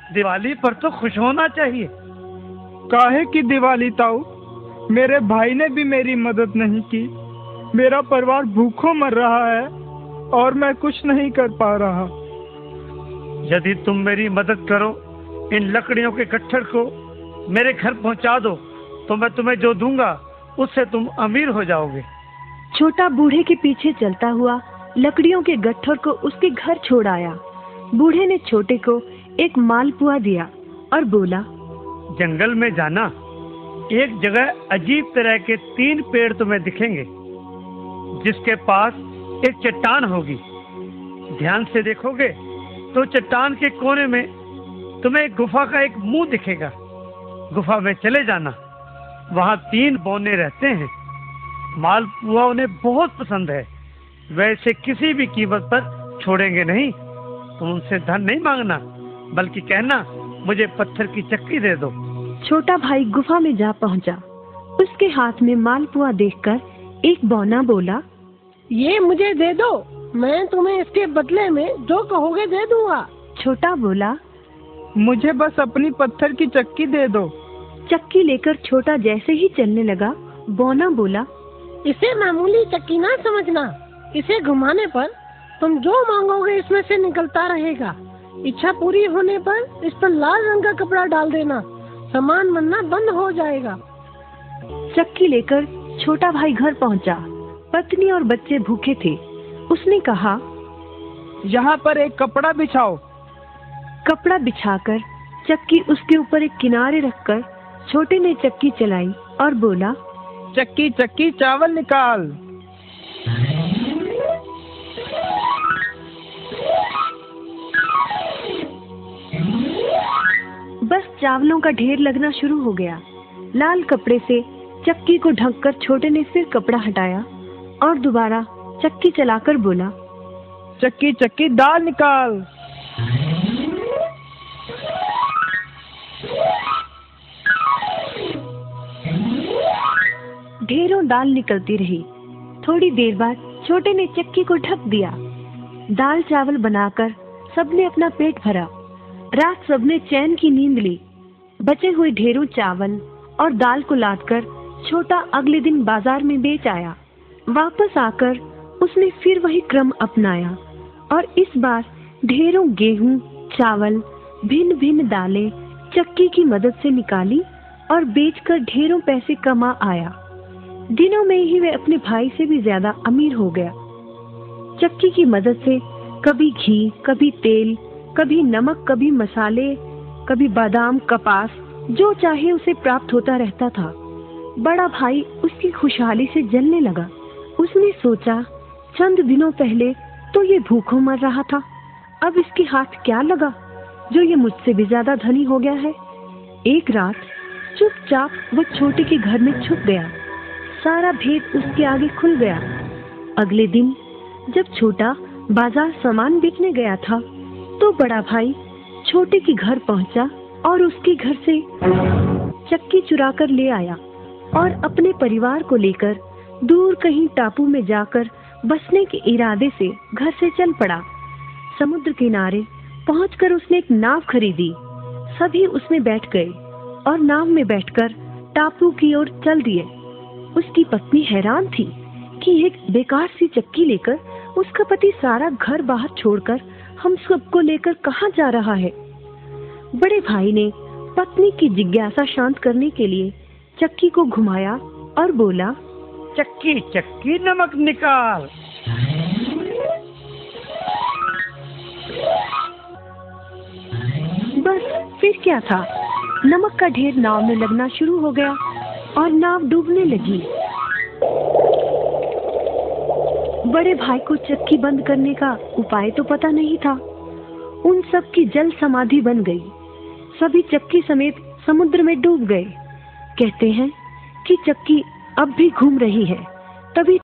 दिवाली पर तो खुश होना चाहिए। काहे की दिवाली ताऊ? मेरे भाई ने भी मेरी मदद नहीं की। मेरा परिवार भूखों मर रहा है और मैं कुछ नहीं कर पा रहा। यदि तुम मेरी मदद करो, इन लकड़ियों के गट्ठर को मेरे घर पहुंचा दो, तो मैं तुम्हें जो दूंगा उससे तुम अमीर हो जाओगे। छोटा बूढ़े के पीछे चलता हुआ लकड़ियों के गट्ठर को उसके घर छोड़ आया। बूढ़े ने छोटे को एक मालपुआ दिया और बोला, जंगल में जाना, एक जगह अजीब तरह के 3 पेड़ तुम्हें दिखेंगे, जिसके पास एक चट्टान होगी। ध्यान से देखोगे तो चट्टान के कोने में तुम्हें एक गुफा का एक मुंह दिखेगा। गुफा में चले जाना, वहाँ 3 बौने रहते हैं। मालपुआ उन्हें बहुत पसंद है, वैसे किसी भी कीमत पर छोड़ेंगे नहीं। तुम उनसे धन नहीं मांगना, बल्कि कहना मुझे पत्थर की चक्की दे दो। छोटा भाई गुफा में जा पहुंचा। उसके हाथ में मालपुआ देखकर एक बौना बोला, ये मुझे दे दो, मैं तुम्हें इसके बदले में जो कहोगे दे दूंगा। छोटा बोला, मुझे बस अपनी पत्थर की चक्की दे दो। चक्की लेकर छोटा जैसे ही चलने लगा, बौना बोला, इसे मामूली चक्की ना समझना, इसे घुमाने पर तुम जो मांगोगे इसमें से निकलता रहेगा। इच्छा पूरी होने पर इस पर लाल रंग का कपड़ा डाल देना, सामान बनना बंद हो जाएगा। चक्की लेकर छोटा भाई घर पहुंचा। पत्नी और बच्चे भूखे थे। उसने कहा, यहाँ पर एक कपड़ा बिछाओ। कपड़ा बिछाकर चक्की उसके ऊपर एक किनारे रखकर छोटे ने चक्की चलाई और बोला, चक्की चक्की चावल निकाल। बस चावलों का ढेर लगना शुरू हो गया। लाल कपड़े से चक्की को ढककर छोटे ने फिर कपड़ा हटाया और दोबारा चक्की चलाकर बोला, चक्की चक्की दाल निकाल। ढेरों दाल निकलती रही। थोड़ी देर बाद छोटे ने चक्की को ढक दिया। दाल चावल बनाकर सबने अपना पेट भरा। रात सबने चैन की नींद ली। बचे हुए ढेरों चावल और दाल को लादकर छोटा अगले दिन बाजार में बेच आया। वापस आकर उसने फिर वही क्रम अपनाया और इस बार ढेरों गेहूं, चावल, भिन्न भिन्न दालें चक्की की मदद से निकाली और बेचकर ढेरों पैसे कमा आया। दिनों में ही वह अपने भाई से भी ज्यादा अमीर हो गया। चक्की की मदद से कभी घी, कभी तेल, कभी नमक, कभी मसाले, कभी बादाम, कपास, जो चाहे उसे प्राप्त होता रहता था। बड़ा भाई उसकी खुशहाली से जलने लगा। उसने सोचा, चंद दिनों पहले तो ये भूखों मर रहा था, अब इसके हाथ क्या लगा जो ये मुझसे भी ज्यादा धनी हो गया है। एक रात चुपचाप वो छोटे के घर में छुप गया। सारा भेद उसके आगे खुल गया। अगले दिन जब छोटा बाजार सामान बेचने गया था, तो बड़ा भाई छोटे के घर पहुंचा और उसके घर से चक्की चुरा कर ले आया और अपने परिवार को लेकर दूर कहीं टापू में जाकर बसने के इरादे से घर से चल पड़ा। समुद्र किनारे पहुंचकर उसने एक नाव खरीदी। सभी उसमें बैठ गए और नाव में बैठकर टापू की ओर चल दिए। उसकी पत्नी हैरान थी कि एक बेकार सी चक्की लेकर उसका पति सारा घर बाहर छोड़कर हम सबको लेकर कहाँ जा रहा है। बड़े भाई ने पत्नी की जिज्ञासा शांत करने के लिए चक्की को घुमाया और बोला, चक्की चक्की नमक निकाल। बस फिर क्या था, नमक का ढेर नाव में लगना शुरू हो गया और नाव डूबने लगी। बड़े भाई को चक्की बंद करने का उपाय तो पता नहीं था। उन सब की जल समाधि बन गई। सभी चक्की समेत समुद्र में डूब गए। कहते हैं कि चक्की अब भी घूम रही है। तभी